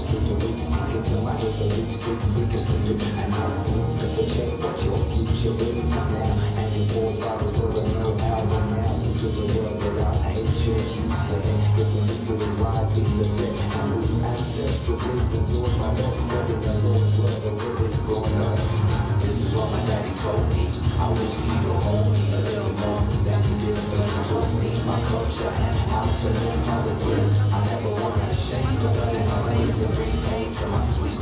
to the roots, speaking to my roots, freaking for you. And I seems better check what your future brings us now. And your forefathers for the know-how, but now into the world without hatred, yeah. If the legal is wise, be the threat. And we ancestral wisdom, Lord, my best spreading the Lord's word, the rivers growing up. This is what my daddy told me. I wish he would hold me a little more than he did, but he taught me my culture and how to live positive. I never want to shame, but in my veins and bring pain to my sweet